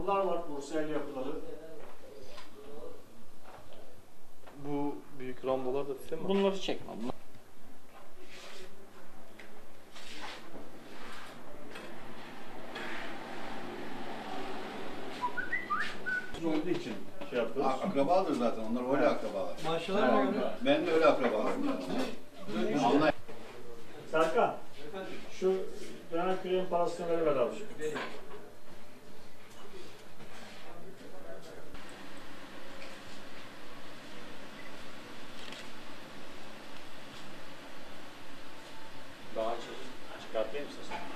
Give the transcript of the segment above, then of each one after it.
Bunlar var, Bursa el yapıları. Bu büyük rambolar da size mi? Bunları çekme. Olduğu için şey yapıyoruz. Akrabadır zaten, onlar öyle akrabalar. Maşallah. Ben de öyle akrabalarım. Allah. Serkan, şu dönem küreğin parasını ver abi. Daha çıkartayım mısın sen?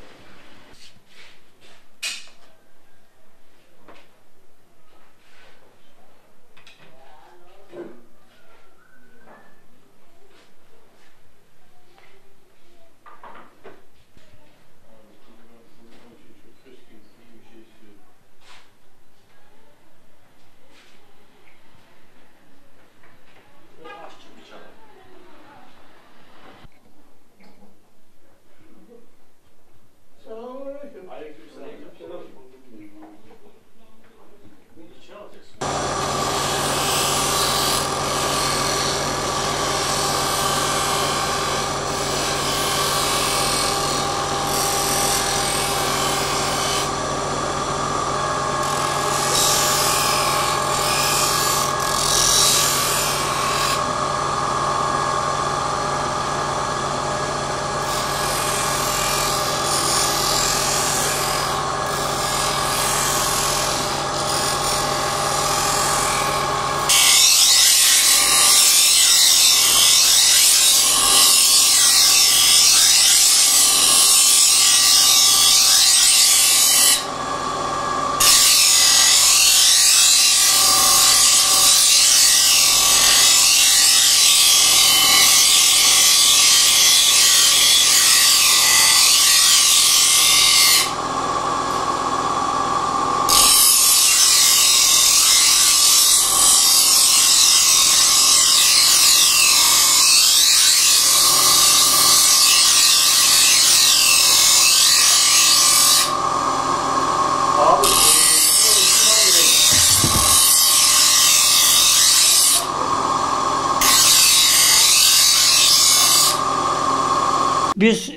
Biz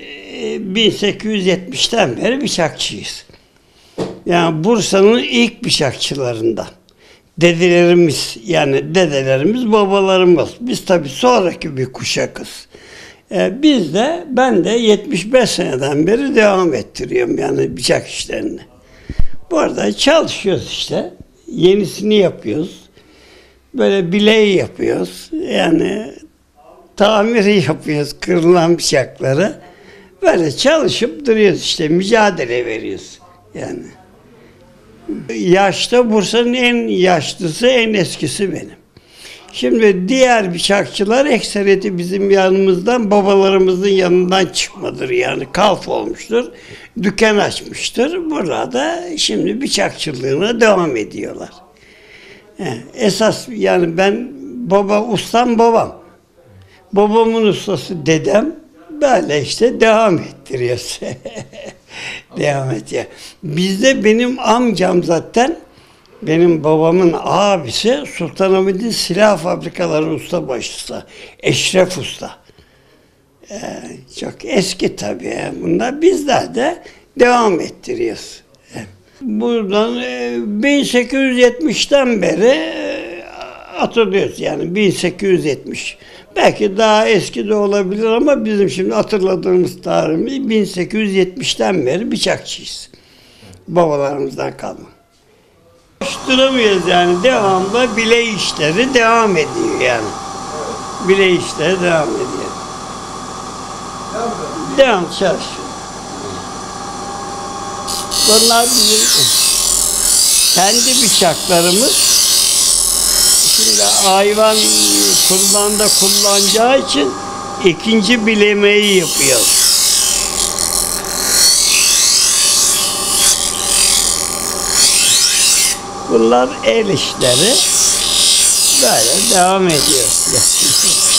1870'ten beri bıçakçıyız. Yani Bursa'nın ilk bıçakçılarından. Dedelerimiz babalarımız. Biz tabii sonraki bir kuşakız. Ben de 75 seneden beri devam ettiriyorum yani bıçak işlerini. Bu arada çalışıyoruz işte. Yenisini yapıyoruz. Böyle bileği yapıyoruz. Yani tamiri yapıyoruz kırılan bıçakları. Böyle çalışıp duruyoruz işte, mücadele veriyoruz yani. Yaşta Bursa'nın en yaşlısı, en eskisi benim. Şimdi diğer bıçakçılar ekseriyeti bizim yanımızdan, babalarımızın yanından çıkmadır yani, kalf olmuştur, dükkan açmıştır. Burada şimdi bıçakçılığına devam ediyorlar. Esas yani ustam babam. Babamın ustası dedem, böyle işte devam ettiriyoruz. Devam ediyor. Bizde benim amcam zaten, benim babamın abisi Sultanahmet'in silah fabrikaları ustabaşısı, Eşref Usta. Çok eski tabii. Bunlar bizler de devam ettiriyoruz. Buradan 1870'ten beri hatırlıyoruz yani 1870. Belki daha eski de olabilir ama bizim şimdi hatırladığımız tarihimiz 1870'ten beri bıçakçıyız. Babalarımızdan kalma. Hiç duramıyoruz yani, devamlı bile işleri devam ediyor yani. Bile işleri devam ediyor. Devam çalışıyor. Bunlar bizim kendi bıçaklarımız. Şimdi hayvan kurbanda kullanacağı için ikinci bilemeyi yapıyor. Bunlar el işleri. Böyle devam ediyor.